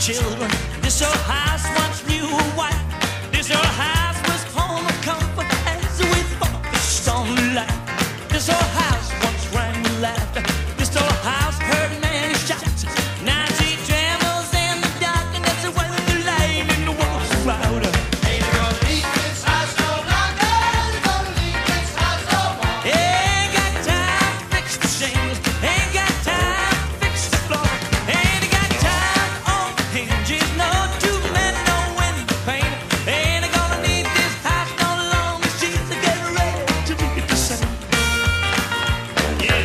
children. This old house once knew a wife. This old house was home of comfort as we focused on life. This old house once rang with laughter. This old house heard many shots. Now she trembles in the darkness when the light in the world's louder. Ain't gonna leave this house no longer. Ain't gonna leave this house no more. Ain't got time to fix the shingles. Ain't got time to fix the floor. Ain't got time on the hinges. No two men, no window pane. Ain't gonna need this house no longer. She's getting ready to be the same. Yeah.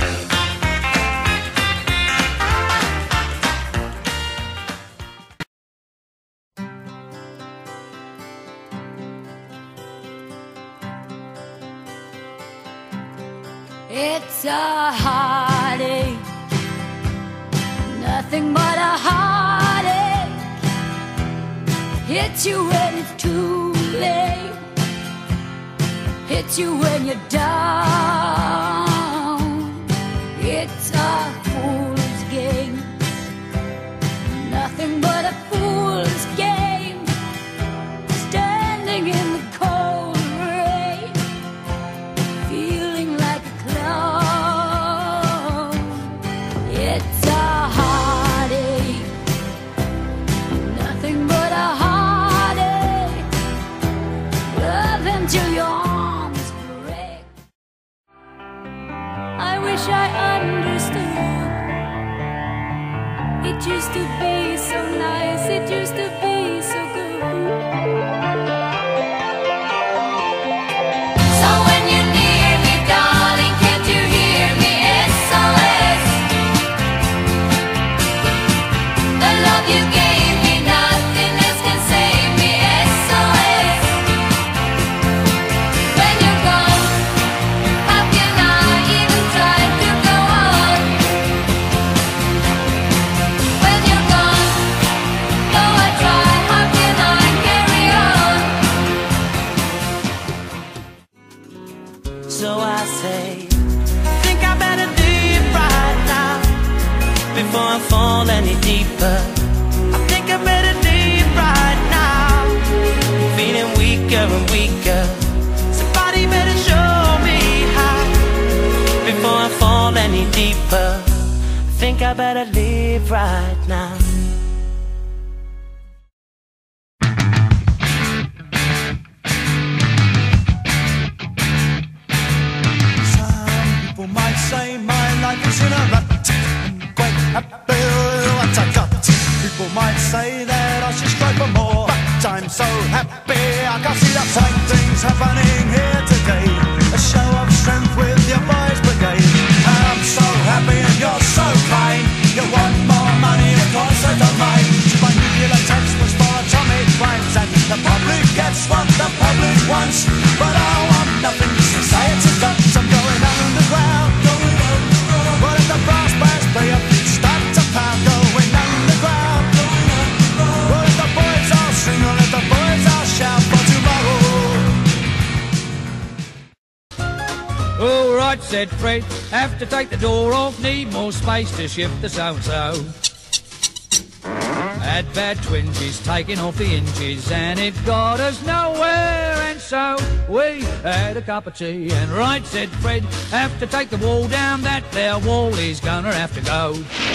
It's a heartache, nothing but a heartache. Hits you when it's too late, hits you when you're down. It's a fool's game, nothing but a fool's game. Standing in the cold rain, feeling like a clown. It's a heartache, nothing but a heartache. Love until your arms break. I wish I understood. It used to be so nice, it used to be so good. So when you're near me, darling, can't you hear me? SOS. The love you gave me, nothing else can save me. SOS. When you're gone, how can I even try to go on? When you're gone, though I try, how can I carry on? So I say, think I better leave right now before I fall any deeper. I think I better leave right now. I'm feeling weaker and weaker. Somebody better show me how before I fall any deeper. I think I better leave right now. Some people might say my life is in a rut. I'm quite happy with what I got. People might say that I should strive for more, but I'm so happy I can see the fine things happening here today. A show of strength with your boys' brigade. And I'm so happy and you're so kind. You want more money, of course I don't mind. My nuclear text was for atomic crimes, and the public gets what the public wants. But I want nothing, society does. I'm going underground. What if the brass bands play a beat, start to pound? Going underground. What if the boys all sing, or if the boys all shout for tomorrow? All right, said Fred, have to take the door off, need more space to shift the so-and-so. Had bad twinges, taking off the hinges, and it got us nowhere, and so we had a cup of tea. And right, said Fred, have to take the wall down, that there wall is gonna have to go.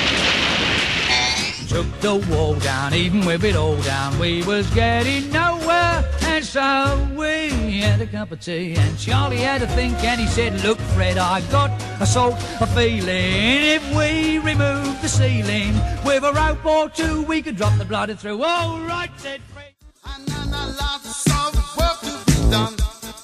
Took the wall down, even with it all down, we was getting nowhere, and so we had a cup of tea. And Charlie had a think, and he said, look Fred, I got a sort of feeling, if we remove the ceiling with a rope or two, we could drop the bladder through. All right, said Fred. And lots of work to be done.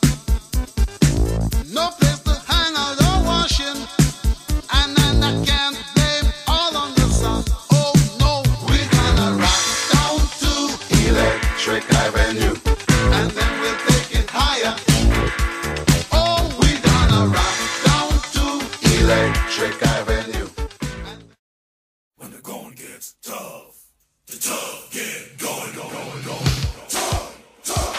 No place to hang out or washing. And I can't blame all on the sun. Oh no, we're gonna rock down to Electric Avenue, and then we'll take it higher. Oh, we're gonna rock down to Electric Avenue. When the going gets tough, the tough get going, going, going. Tough, tough.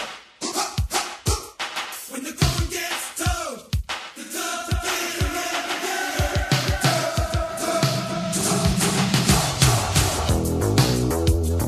When the going gets tough, the tough get going.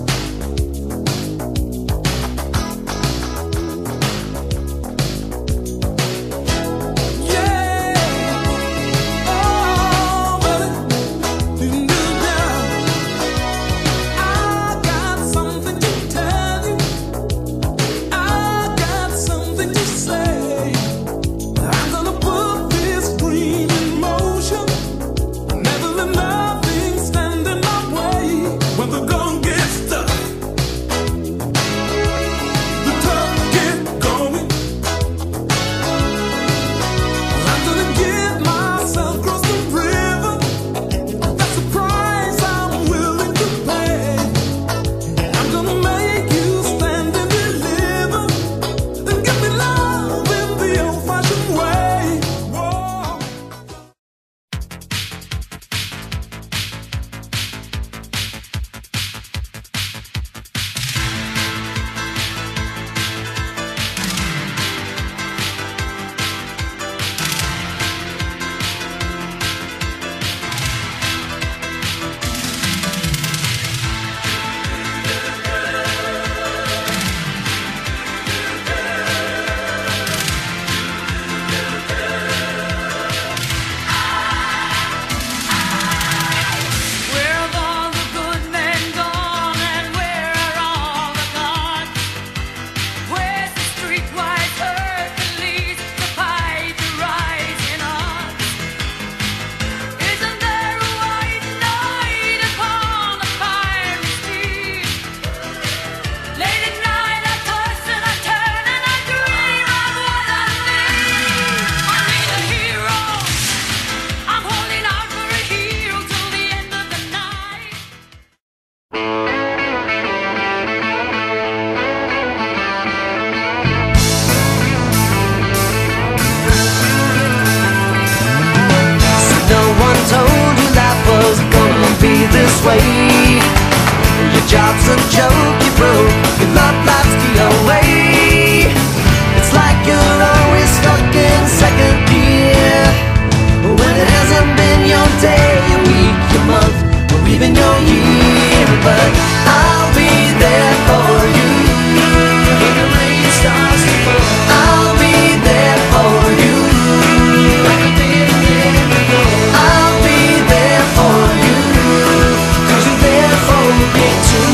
persuade. Your job's a joke, you broke, your love life's the away. It's like you're always stuck in second gear, when it hasn't been your day, your week, your month, or even your year. But I'll be there for you when the rain starts to fall. I'll be there for you like I did there before. I'll be there for you 'cause you're there for me too.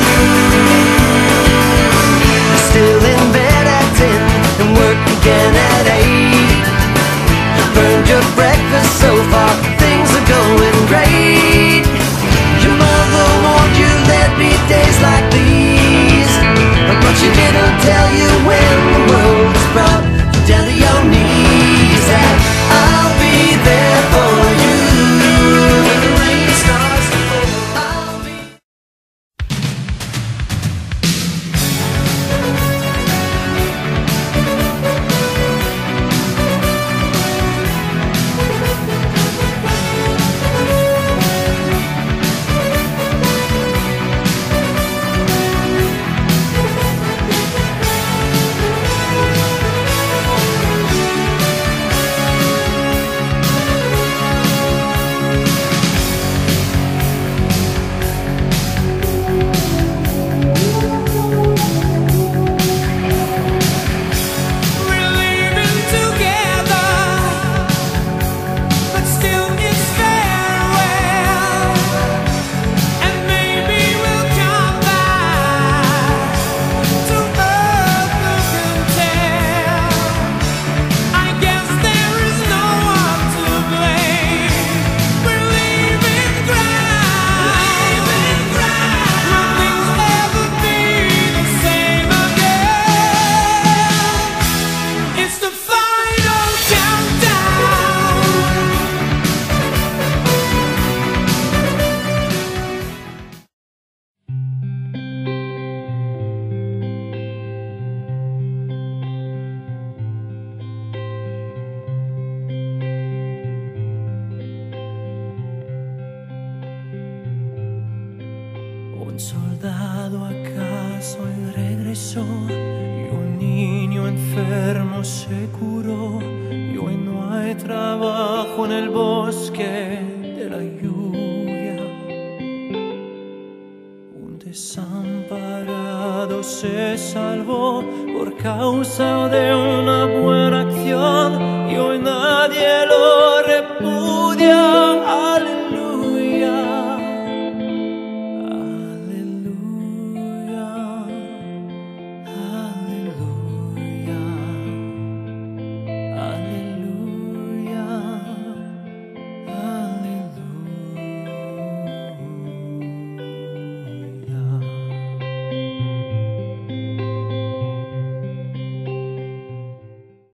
You're still in bed at 10 and work again at 8. You burned your breakfast so far, things are going great. Your mother warned you there'd be days like these, but she didn't tell you when the world was brought you down to your knees. And I'll be there for you when the rain starts to fall. I'll be un soldado acaso y regresó, y un niño enfermo se curó, y hoy no hay trabajo en el bosque de la lluvia. Un desamparado se salvó por causa de una buena acción, y hoy nadie lo repudia. Aleluya.